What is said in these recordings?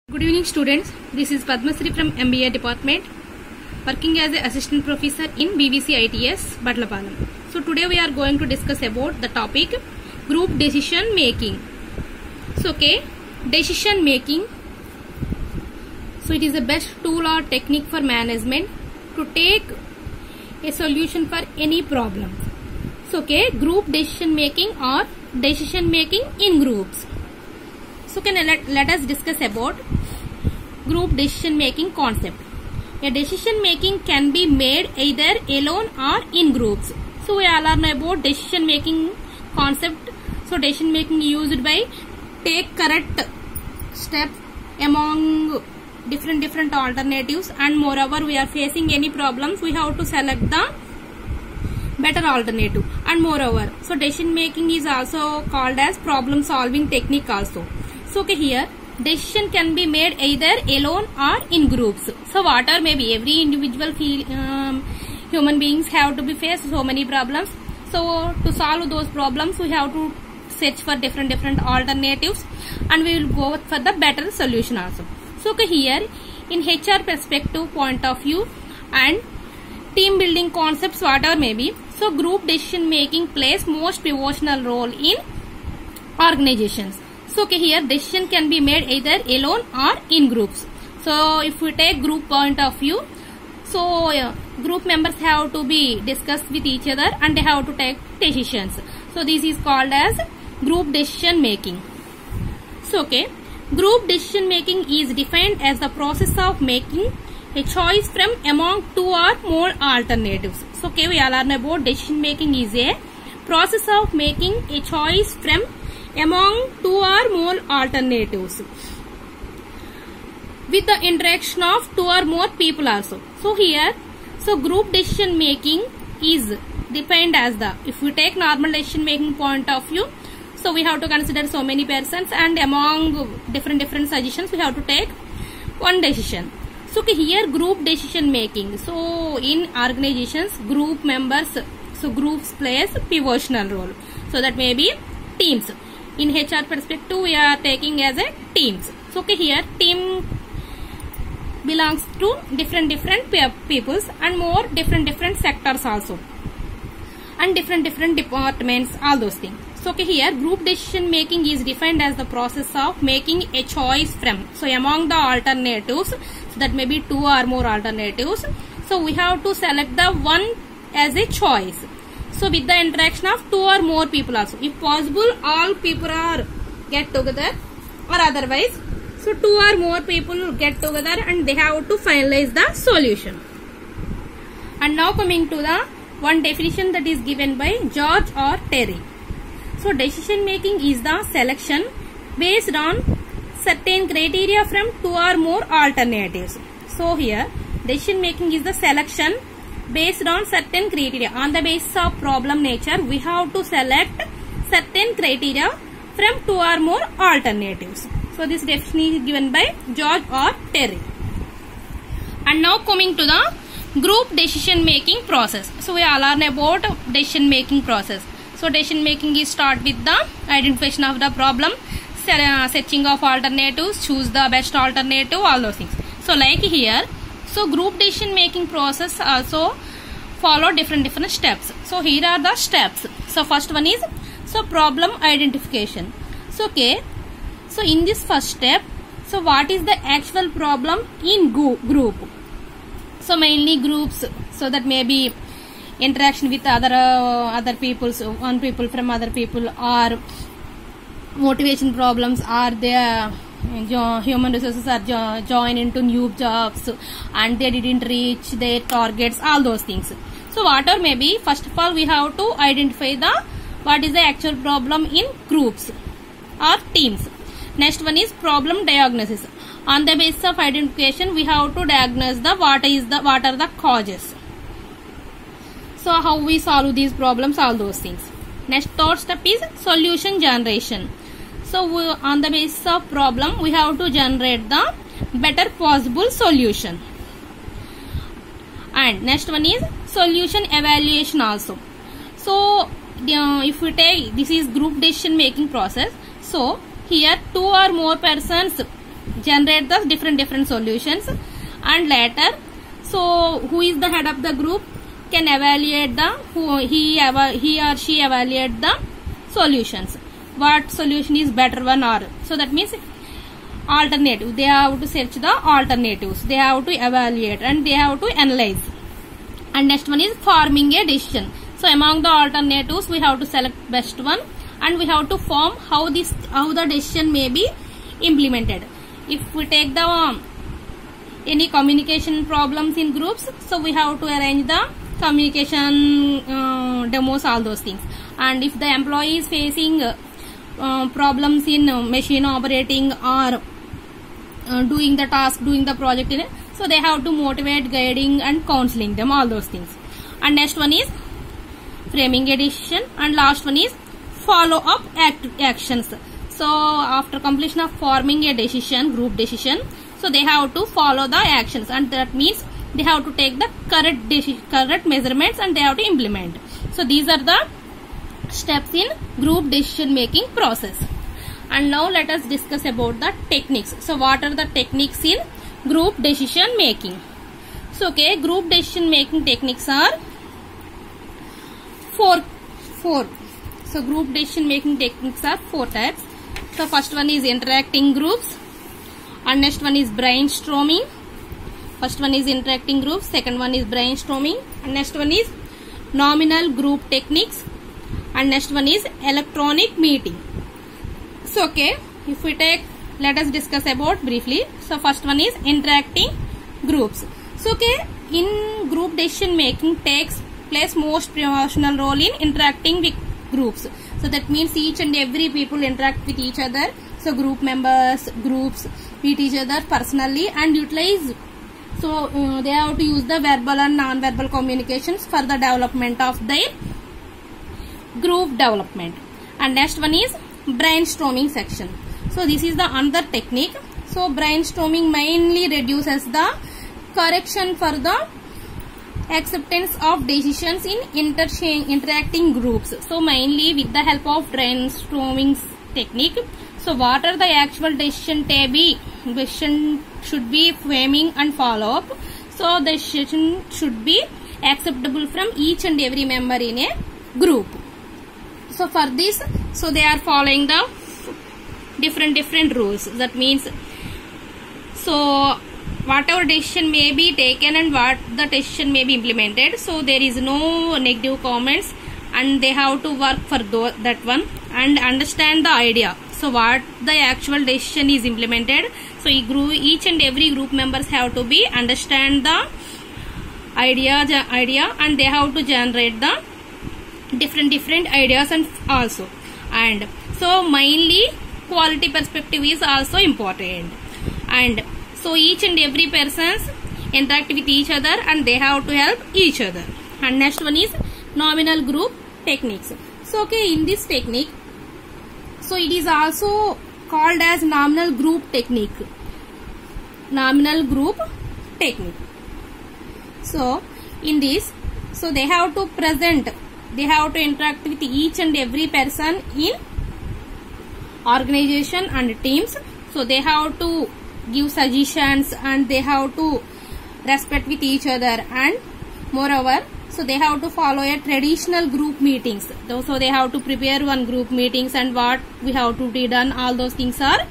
Good evening students, this is Padmasri from MBA department working as an assistant professor in BBC ITS Badlapalam. So today we are going to discuss about the topic group decision making. So decision making. So it is the best tool or technique for management to take a solution for any problem. So group decision making or decision making in groups. So let us discuss about group decision making concept. A decision making can be made either alone or in groups. So we all learn about decision making concept. So decision making used by take correct steps among different alternatives, and moreover we are facing any problems, we have to select the better alternative. And moreover, so decision making is also called as problem solving technique also. So here decision can be made either alone or in groups. So what are maybe every individual human beings have to be faced so many problems. So to solve those problems we have to search for different alternatives, and we will go for the better solution also. So here in HR perspective point of view and team building concepts whatever maybe, so group decision making plays most pivotal role in organizations. So here decision can be made either alone or in groups. So if we take group point of view, so group members have to be discussed with each other and they have to take decisions. So this is called as group decision making. So group decision making is defined as the process of making a choice from among two or more alternatives. So we all learn about decision making is a process of making a choice from among two or more alternatives with the interaction of two or more people also. So here, so group decision making is defined as the, if we take normal decision making point of view, so we have to consider so many persons, and among different suggestions we have to take one decision. So here group decision making, so in organizations group members, so groups plays pivotal role. So that may be teams. In HR perspective we are taking as a teams. So here team belongs to different peoples and more different sectors also, and different departments, all those things. So here group decision making is defined as the process of making a choice from, so among the alternatives, so that may be two or more alternatives, so we have to select the one as a choice. So with the interaction of two or more people also, if possible all people are get together, or otherwise so two or more people get together and they have to finalize the solution. And now coming to the one definition that is given by George or Terry. So decision making is the selection based on certain criteria from two or more alternatives. So here decision making is the selection based on certain criteria. On the basis of problem nature we have to select certain criteria from two or more alternatives. So this definition is given by George or Terry. And now coming to the group decision making process. So we all learn about decision making process. So decision making is start with the identification of the problem, searching of alternatives, choose the best alternative, all those things. So like here, so group decision making process also follow different steps. So here are the steps. So first one is so problem identification. So so in this first step, so what is the actual problem in group? So mainly groups, so that may be interaction with other peoples, one people from other people, or motivation problems, or their human resources are join into new jobs and they didn't reach their targets, all those things. So whatever may be, first of all we have to identify the what is the actual problem in groups or teams. Next one is problem diagnosis. On the basis of identification we have to diagnose the what are the causes. So how we solve these problems, all those things. Next third step is solution generation. So on the basis of problem we have to generate the better possible solution. And next one is solution evaluation also. So if we take, this is group decision making process. So here two or more persons generate the different solutions, and later, so who is the head of the group can evaluate the he or she evaluate the solutions. What solution is better one, or so that means alternative. They have to search the alternatives. They have to evaluate and they have to analyze. And next one is forming a decision. So among the alternatives, we have to select best one, and we have to form how the decision may be implemented. If we take the any communication problems in groups, so we have to arrange the communication demos, all those things. And if the employee is facing problems in machine operating or doing the task, doing the project in it, so they have to motivate, guiding and counseling them, all those things. And next one is framing a decision, and last one is follow up actions. So after completion of forming a decision, group decision, so they have to follow the actions, and that means they have to take the correct measurements and they have to implement. So these are the steps in group decision making process. And now let us discuss about the techniques. So what are the techniques in group decision making? So okay, group decision making techniques are four. So group decision making techniques are 4 types. So first one is interacting groups, and next one is brainstorming. First one is interacting groups, second one is brainstorming, and next one is nominal group techniques, and next one is electronic meeting. So okay, if we take, let us discuss about briefly. So first one is interacting groups. So okay, in group decision making takes place most proportional role in interacting with groups. So that means each and every people interact with each other. So group members, groups meet each other personally and utilize. So they have to use the verbal and non-verbal communications for the development of their group development. And next one is brainstorming section. So this is the another technique. So brainstorming mainly reduces the correction for the acceptance of decisions in interacting groups. So mainly with the help of brainstorming technique. So what are the actual decision should be framing and follow up. So the decision should be acceptable from each and every member in a group. So for this, so they are following the different rules. That means, so whatever decision may be taken and what the decision may be implemented, so there is no negative comments, and they have to work for that one and understand the idea. So what the actual decision is implemented. So each and every group members have to be understand the idea, and they have to generate the different ideas and also. And so mainly quality perspective is also important. And so each and every persons interact with each other and they have to help each other. And next one is nominal group techniques. So okay, in this technique, so it is also called as nominal group technique. Nominal group technique. So in this, so they have to interact with each and every person in organization and teams. So they have to give suggestions and they have to respect with each other, and moreover, so they have to follow a traditional group meetings. So they have to prepare one group meetings and what we have to be done, all those things are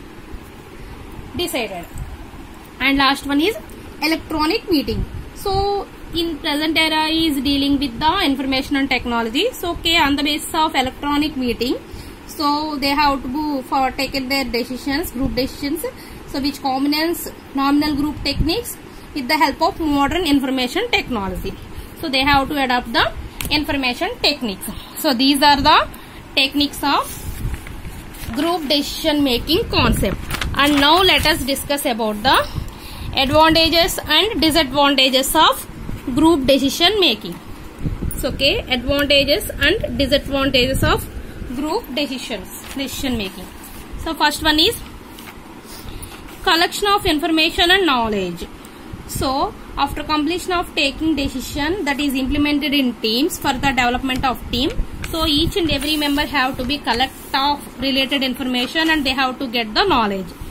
decided. And last one is electronic meeting. So in present era is dealing with the information and technology. So okay, on the basis of electronic meeting, so they have to taken their decisions, group decisions, so which combines nominal group techniques with the help of modern information technology. So they have to adopt the information techniques. So these are the techniques of group decision making concept. And now let us discuss about the advantages and disadvantages of group decision making. So okay, advantages and disadvantages of group decision making. So first one is collection of information and knowledge. So after completion of taking decision that is implemented in teams for the development of team, so each and every member have to be collect of related information and they have to get the knowledge.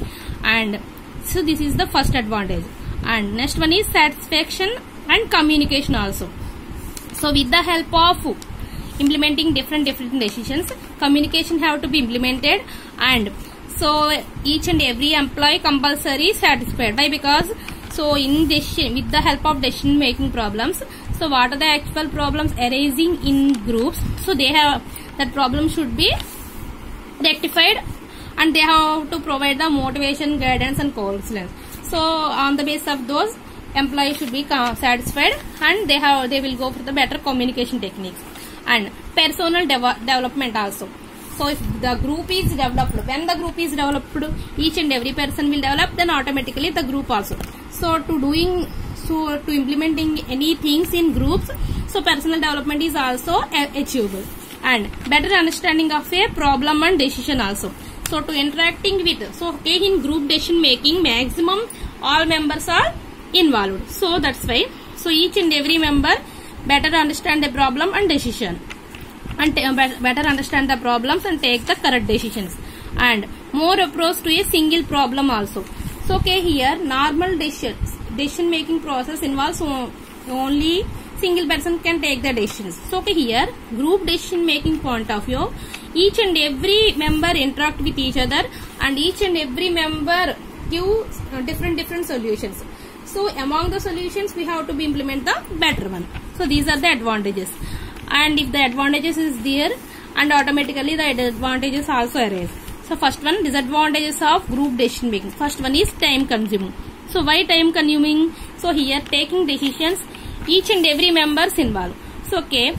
and so this is the first advantage. And next one is satisfaction and communication also. So with the help of implementing different decisions, communication have to be implemented, and so each and every employee compulsory satisfied. Why? Because so in decision, with the help of decision making problems, so what are the actual problems arising in groups, so they have that problem should be rectified, and they have to provide the motivation, guidance and counseling. So on the basis of those, employees should be satisfied, and they will go for the better communication techniques. And personal development also. So if the group is developed, when the group is developed, each and every person will develop, then automatically the group also. So to implementing any things in groups, so personal development is also achievable. And better understanding of a problem and decision also. So to interacting with, so okay, in group decision making, maximum all members are involved. So that's why, so each and every member better understand the problem and decision, and better understand the problems and take the correct decisions, and more approach to a single problem also. So okay, here normal decision making process involves only single person can take the decisions. So okay, here group decision making point of view, each and every member interact with each other, and each and every member give different solutions. So among the solutions we have to be implement the better one. So these are the advantages, and if the advantages is there, and automatically the advantages also arise. So first one, disadvantages of group decision making. First one is time consuming. So why time consuming? So here taking decisions, each and every members involved. So okay,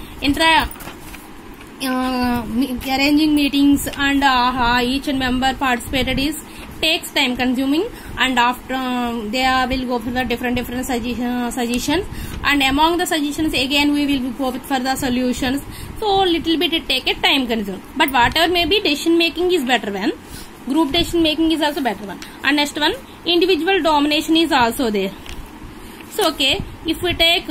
arranging meetings and each and member participated is takes time consuming, and after they will go for the different suggestions, and among the suggestions again we will go with for the solutions. So little bit it take a time consuming, but whatever may be, decision making is better one. Group decision making is also better one. And next one, individual domination is also there. So okay, if we take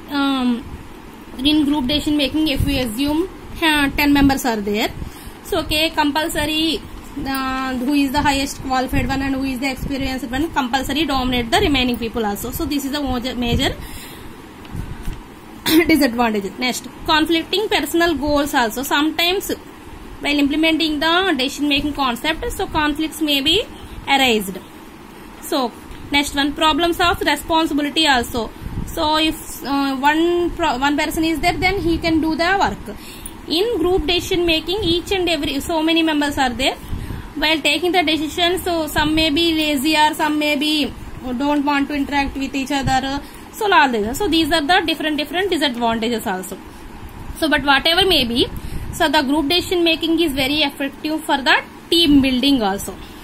in group decision making, if we assume 10 members are there, so okay, compulsory who is the highest qualified one and who is the experienced one compulsory dominate the remaining people also. So this is the major disadvantage. Next, conflicting personal goals also. Sometimes while implementing the decision making concept, so conflicts may be arised. So next one, problems of responsibility also. So if one person is there, then he can do the work. In group decision making, each and every so many members are there. While taking the decision, so some may be lazy or some may be don't want to interact with each other. So all this. So these are the different disadvantages also. So but whatever may be, so the group decision making is very effective for the team building also.